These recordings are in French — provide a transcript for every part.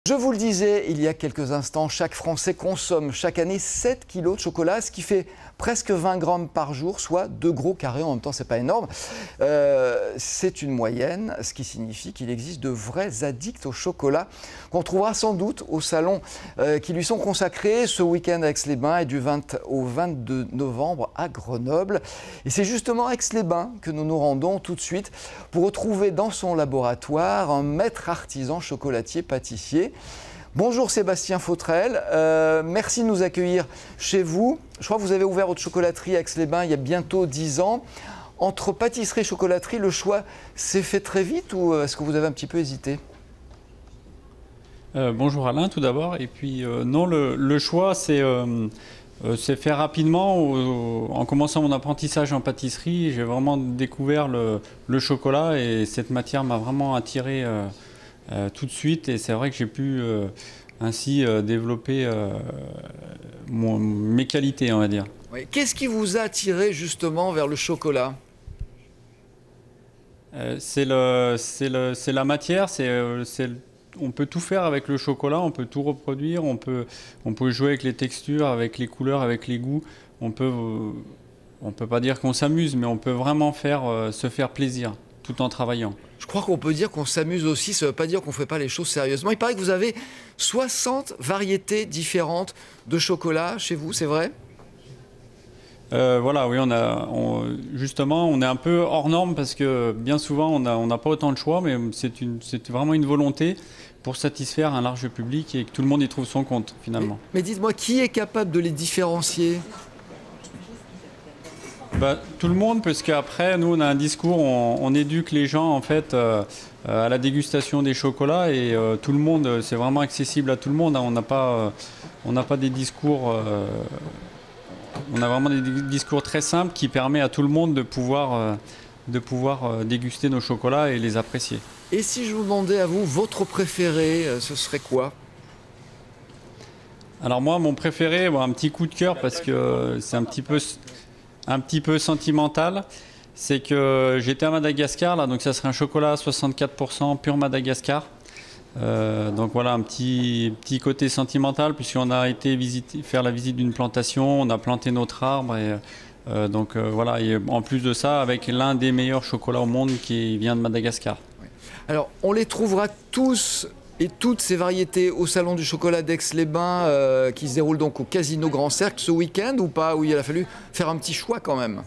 Je vous le disais il y a quelques instants, chaque Français consomme chaque année 7 kilos de chocolat, ce qui fait presque 20 grammes par jour, soit 2 gros carrés. En même temps, c'est pas énorme. C'est une moyenne, ce qui signifie qu'il existe de vrais addicts au chocolat qu'on trouvera sans doute au salon qui lui sont consacrés ce week-end à Aix-les-Bains et du 20 au 22 novembre à Grenoble. Et c'est justement à Aix-les-Bains que nous nous rendons tout de suite pour retrouver dans son laboratoire un maître artisan chocolatier-pâtissier. Bonjour Sébastien Fautrel, merci de nous accueillir chez vous. Je crois que vous avez ouvert votre chocolaterie à Aix-les-Bains il y a bientôt 10 ans. Entre pâtisserie et chocolaterie, le choix s'est fait très vite ou est-ce que vous avez un petit peu hésité ? Bonjour Alain tout d'abord, et puis non, le choix c'est fait rapidement. En commençant mon apprentissage en pâtisserie, j'ai vraiment découvert le chocolat et cette matière m'a vraiment attiré tout de suite, et c'est vrai que j'ai pu ainsi développer mes qualités, on va dire. Oui. Qu'est-ce qui vous a attiré justement vers le chocolat ? C'est la matière, on peut tout faire avec le chocolat, on peut tout reproduire, on peut jouer avec les textures, avec les couleurs, avec les goûts. On peut pas dire qu'on s'amuse, mais on peut vraiment se faire plaisir tout en travaillant. Je crois qu'on peut dire qu'on s'amuse aussi, ça ne veut pas dire qu'on ne fait pas les choses sérieusement. Il paraît que vous avez 60 variétés différentes de chocolat chez vous, c'est vrai ? Voilà, oui, justement, on est un peu hors norme parce que bien souvent, on n'a pas autant de choix, mais c'est vraiment une volonté pour satisfaire un large public et que tout le monde y trouve son compte, finalement. Mais dites-moi, qui est capable de les différencier ? Tout le monde, parce qu'après, nous, on a un discours, on éduque les gens, en fait, à la dégustation des chocolats, et tout le monde, c'est vraiment accessible à tout le monde. On n'a pas des discours... On a vraiment des discours très simples qui permettent à tout le monde de pouvoir déguster nos chocolats et les apprécier. Et si je vous demandais à vous, votre préféré, ce serait quoi ? Alors moi, mon préféré, un petit coup de cœur parce que c'est un petit peu sentimental, c'est que j'étais à Madagascar, là, donc ça serait un chocolat à 64% pur Madagascar. Donc voilà, un petit côté sentimental, puisqu'on a été faire la visite d'une plantation, on a planté notre arbre, et voilà, et en plus de ça, avec l'un des meilleurs chocolats au monde qui vient de Madagascar. Alors, on les trouvera tous et toutes ces variétés au Salon du chocolat d'Aix-les-Bains qui se déroule donc au Casino Grand Cercle ce week-end ou pas, où il a fallu faire un petit choix quand même.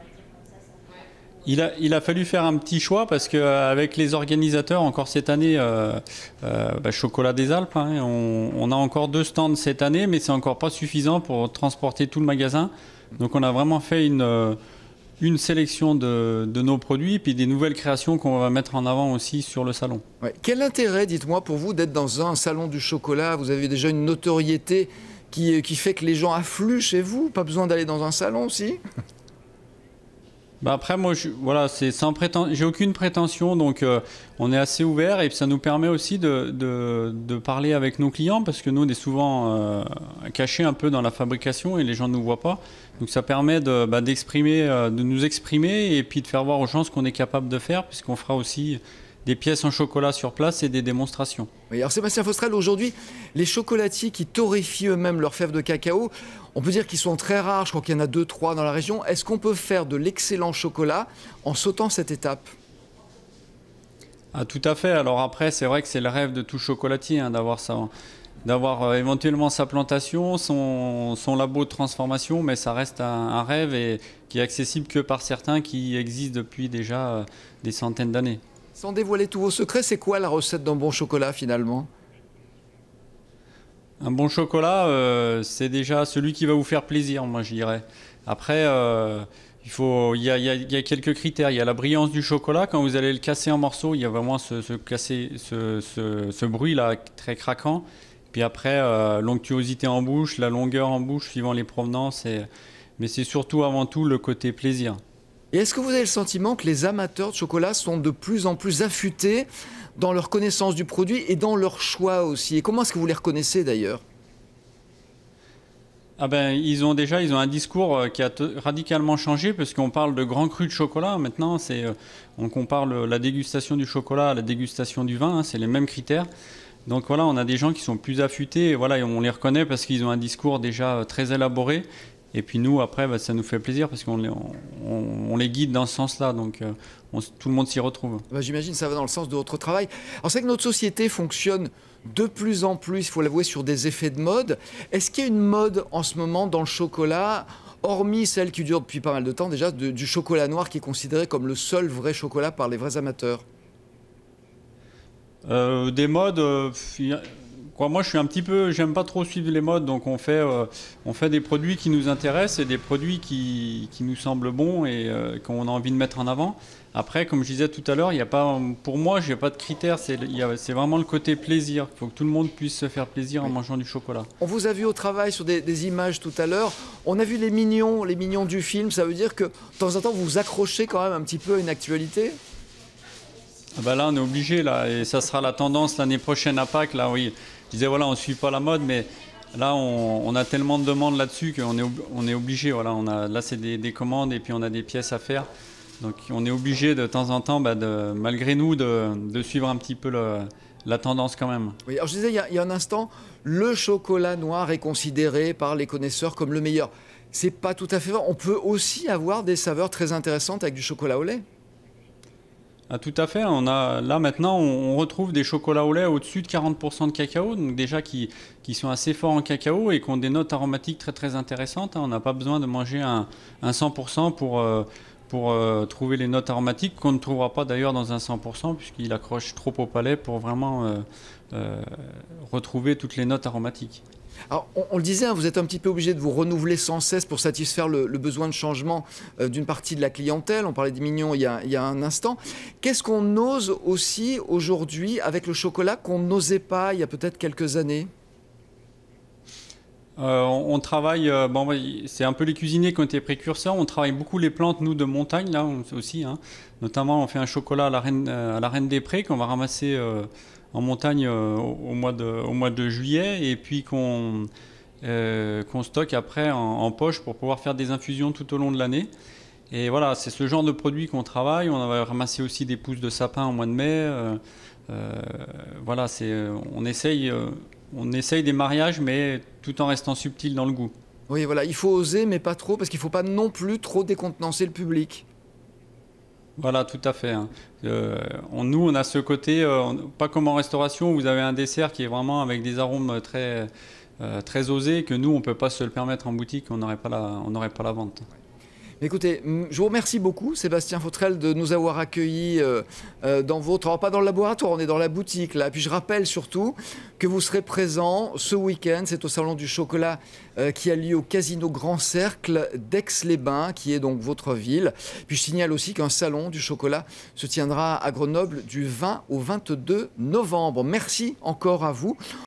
Il a fallu faire un petit choix parce qu'avec les organisateurs, encore cette année, Chocolat des Alpes, hein, on a encore 2 stands cette année, mais c'est encore pas suffisant pour transporter tout le magasin. Donc on a vraiment fait une sélection de nos produits, puis des nouvelles créations qu'on va mettre en avant aussi sur le salon. Ouais. Quel intérêt, dites-moi, pour vous d'être dans un salon du chocolat ? Vous avez déjà une notoriété qui fait que les gens affluent chez vous ? Pas besoin d'aller dans un salon aussi ? Après, moi, voilà, j'ai aucune prétention, donc on est assez ouvert, et ça nous permet aussi de parler avec nos clients, parce que nous, on est souvent cachés un peu dans la fabrication et les gens ne nous voient pas. Donc ça permet de nous exprimer et puis de faire voir aux gens ce qu'on est capable de faire, puisqu'on fera aussi des pièces en chocolat sur place et des démonstrations. Oui, alors Sébastien Fautrel, aujourd'hui, les chocolatiers qui torréfient eux-mêmes leurs fèves de cacao, on peut dire qu'ils sont très rares, je crois qu'il y en a 2-3 dans la région. Est-ce qu'on peut faire de l'excellent chocolat en sautant cette étape ? Ah, tout à fait. Alors après, c'est vrai que c'est le rêve de tout chocolatier, hein, d'avoir éventuellement sa plantation, son labo de transformation, mais ça reste un rêve et qui est accessible que par certains qui existent depuis déjà des centaines d'années. Sans dévoiler tous vos secrets, c'est quoi la recette d'un bon chocolat finalement ? Un bon chocolat, c'est déjà celui qui va vous faire plaisir, moi je dirais. Après, il y a quelques critères. Il y a la brillance du chocolat. Quand vous allez le casser en morceaux, il y a vraiment ce bruit-là très craquant. Puis après, l'onctuosité en bouche, la longueur en bouche, suivant les provenances. Mais c'est surtout avant tout le côté plaisir. Et est-ce que vous avez le sentiment que les amateurs de chocolat sont de plus en plus affûtés dans leur connaissance du produit et dans leur choix aussi ? Et comment est-ce que vous les reconnaissez d'ailleurs ? Ils ont un discours qui a radicalement changé, parce qu'on parle de grands crus de chocolat. Maintenant, on compare la dégustation du chocolat à la dégustation du vin, hein, c'est les mêmes critères. Donc voilà, on a des gens qui sont plus affûtés, et voilà, et on les reconnaît parce qu'ils ont un discours déjà très élaboré. Et puis nous, après, ça nous fait plaisir parce qu'on on les guide dans ce sens-là. Donc tout le monde s'y retrouve. J'imagine que ça va dans le sens de votre travail. Alors c'est que notre société fonctionne de plus en plus, il faut l'avouer, sur des effets de mode. Est-ce qu'il y a une mode en ce moment dans le chocolat, hormis celle qui dure depuis pas mal de temps déjà, du chocolat noir qui est considéré comme le seul vrai chocolat par les vrais amateurs? Des modes, moi je suis un petit peu, j'aime pas trop suivre les modes, donc on fait des produits qui nous intéressent et des produits qui nous semblent bons et qu'on a envie de mettre en avant. Après, comme je disais tout à l'heure, il y a pas, pour moi, j'ai pas de critères, c'est vraiment le côté plaisir. Il faut que tout le monde puisse se faire plaisir en mangeant du chocolat. On vous a vu au travail sur des images tout à l'heure. On a vu les mignons du film. Ça veut dire que de temps en temps, vous vous accrochez quand même un petit peu à une actualité? Ah bah là, on est obligé, là, et ça sera la tendance l'année prochaine à Pâques. Là, oui. Je disais, voilà, on ne suit pas la mode, mais là, on a tellement de demandes là-dessus qu'on est obligé. Voilà, là, c'est des commandes et puis on a des pièces à faire. Donc, on est obligé de temps en temps, malgré nous, de suivre un petit peu la tendance quand même. Oui, alors je disais il y a un instant, le chocolat noir est considéré par les connaisseurs comme le meilleur. C'est pas tout à fait vrai. On peut aussi avoir des saveurs très intéressantes avec du chocolat au lait. Ah, tout à fait. Là maintenant, on retrouve des chocolats au lait au-dessus de 40% de cacao, donc déjà qui sont assez forts en cacao et qui ont des notes aromatiques très très intéressantes. On n'a pas besoin de manger un 100% pour trouver les notes aromatiques, qu'on ne trouvera pas d'ailleurs dans un 100% puisqu'il accroche trop au palais pour vraiment retrouver toutes les notes aromatiques. Alors, on le disait, hein, vous êtes un petit peu obligé de vous renouveler sans cesse pour satisfaire le besoin de changement d'une partie de la clientèle. On parlait des mignons il y a un instant. Qu'est-ce qu'on ose aussi aujourd'hui avec le chocolat qu'on n'osait pas il y a peut-être quelques années? On travaille, c'est un peu les cuisiniers qui ont été précurseurs. On travaille beaucoup les plantes, nous, de montagne, là aussi. Hein. Notamment, on fait un chocolat à la Reine des Prés qu'on va ramasser en montagne au mois de juillet et puis qu'on stocke après en poche pour pouvoir faire des infusions tout au long de l'année. Et voilà, c'est ce genre de produit qu'on travaille. On va ramasser aussi des pousses de sapin au mois de mai. Voilà, on essaye des mariages, mais tout en restant subtil dans le goût. Oui, voilà, il faut oser, mais pas trop, parce qu'il ne faut pas non plus trop décontenancer le public. Voilà, tout à fait. Hein. Nous, on a ce côté, pas comme en restauration, où vous avez un dessert qui est vraiment avec des arômes très osés, que nous, on ne peut pas se le permettre en boutique, on n'aurait pas la vente. Écoutez, je vous remercie beaucoup, Sébastien Fautrel, de nous avoir accueillis dans votre... Alors, pas dans le laboratoire, on est dans la boutique, là. Puis je rappelle surtout que vous serez présent ce week-end. C'est au Salon du Chocolat qui a lieu au Casino Grand Cercle d'Aix-les-Bains, qui est donc votre ville. Puis je signale aussi qu'un Salon du Chocolat se tiendra à Grenoble du 20 au 22 novembre. Merci encore à vous.